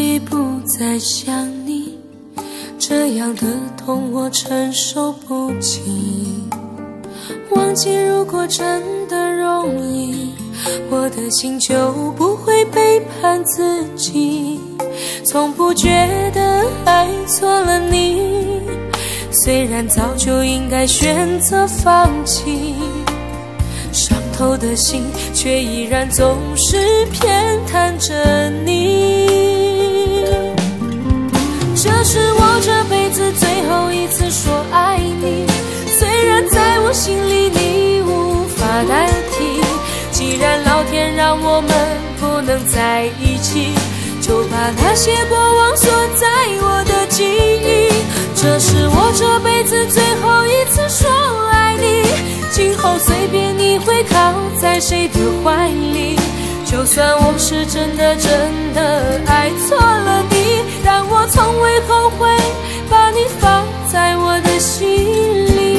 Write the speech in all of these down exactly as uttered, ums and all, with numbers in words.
以不再想你，这样的痛我承受不起。忘记如果真的容易，我的心就不会背叛自己。从不觉得爱错了你，虽然早就应该选择放弃，伤透的心却依然总是偏袒着你。这是我这辈子最后一次说爱你，虽然在我心里你无法代替。既然老天让我们不能在一起，就把那些过往锁在我的记忆。这是我这辈子最后一次说爱你，今后随便你会靠在谁的怀里。就算我是真的真的爱错了你，但我从未后悔把你放在我的心里。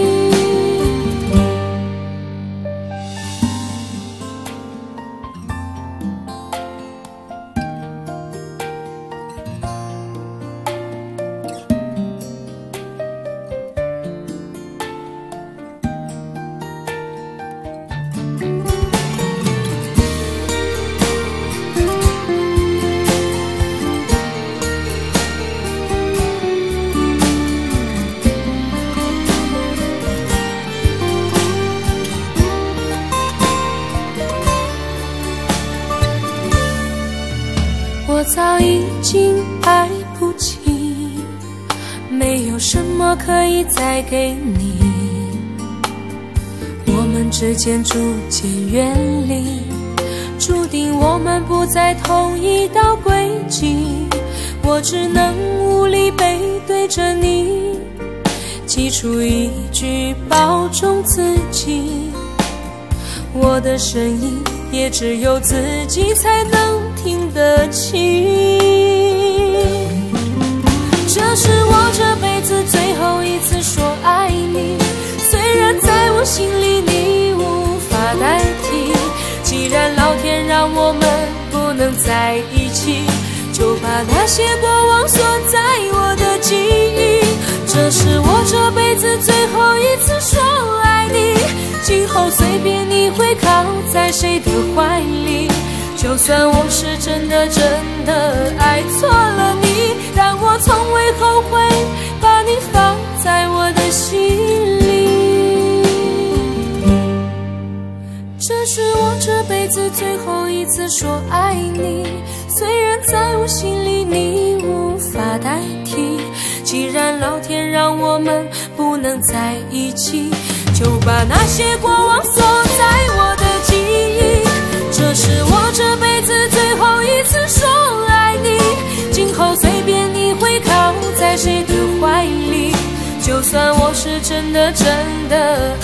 我早已经爱不起，没有什么可以再给你。我们之间逐渐远离，注定我们不在同一道轨迹。我只能无力背对着你，挤出一句保重自己。我的声音也只有自己才能听得清。这是我这辈子最后一次说爱你，虽然在我心里你无法代替。既然老天让我们不能在一起，就把那些过往锁在我的记忆。这是我这辈子最后一次说爱你，今后随便你会靠在谁的怀里。就算我是真的真的爱错了你，但我从未后悔把你放在我的心里。这是我这辈子最后一次说爱你，虽然在我心里你无法代替。既然老天让我们不能在一起，就把那些过往锁在我的记忆。这是我这辈子最后一次说爱你，今后随便你会靠在谁的怀里。就算我是真的真的